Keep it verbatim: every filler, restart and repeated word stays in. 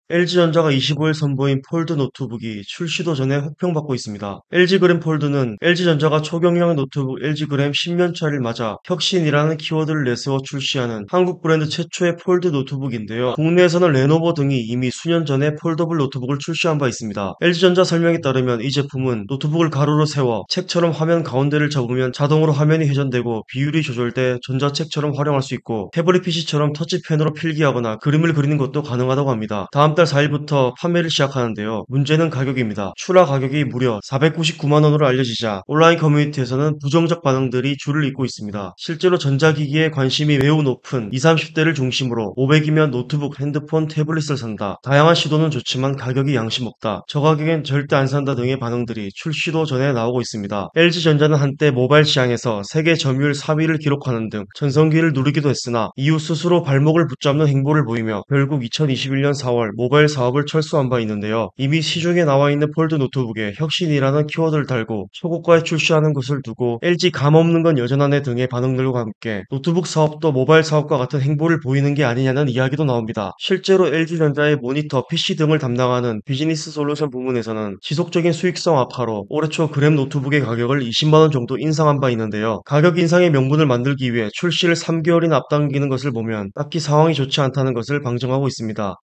엘지전자가 이십오일 선보인 폴드 노트북이 출시도 전에 혹평받고 있습니다. 엘지 그램 폴드는 엘지전자가 초경량 노트북 엘지 그램 십 년차를 맞아 혁신이라는 키워드를 내세워 출시하는 한국 브랜드 최초의 폴드 노트북인데요. 국내에서는 레노버 등이 이미 수년 전에 폴더블 노트북을 출시한 바 있습니다. 엘지전자 설명에 따르면 이 제품은 노트북을 가로로 세워 책처럼 화면 가운데를 잡으면 자동으로 화면이 회전되고 비율이 조절돼 전자책처럼 활용할 수 있고 태블릿 피시처럼 터치펜으로 필기하거나 그림을 그리는 것도 가능하다고 합니다. 다음 달 사일부터 판매를 시작하는데요. 문제는 가격입니다. 출하 가격이 무려 사백구십구만 원으로 알려지자 온라인 커뮤니티에서는 부정적 반응들이 줄을 잇고 있습니다. 실제로 전자기기에 관심이 매우 높은 이십, 삼십 대를 중심으로 오백이면 노트북, 핸드폰, 태블릿을 산다. 다양한 시도는 좋지만 가격이 양심 없다. 저 가격엔 절대 안 산다 등의 반응들이 출시도 전에 나오고 있습니다. 엘지전자는 한때 모바일 시장에서 세계 점유율 사 위를 기록하는 등 전성기를 누리기도 했으나 이후 스스로 발목을 붙잡는 행보를 보이며 결국 이천이십일년 사월 모바일 사업을 철수한 바 있는데요. 이미 시중에 나와 있는 폴드 노트북에 혁신이라는 키워드를 달고 초고가에 출시하는 것을 두고 엘지 감 없는 건 여전하네 등의 반응들과 함께 노트북 사업도 모바일 사업과 같은 행보를 보이는 게 아니냐는 이야기도 나옵니다. 실제로 엘지전자의 모니터, 피시 등을 담당하는 비즈니스 솔루션 부문에서는 지속적인 수익성 악화로 올해 초 그램 노트북의 가격을 이십만 원 정도 인상한 바 있는데요. 가격 인상의 명분을 만들기 위해 출시를 삼 개월이나 앞당기는 것을 보면 딱히 상황이 좋지 않다는 것을 방증하고 있습니다.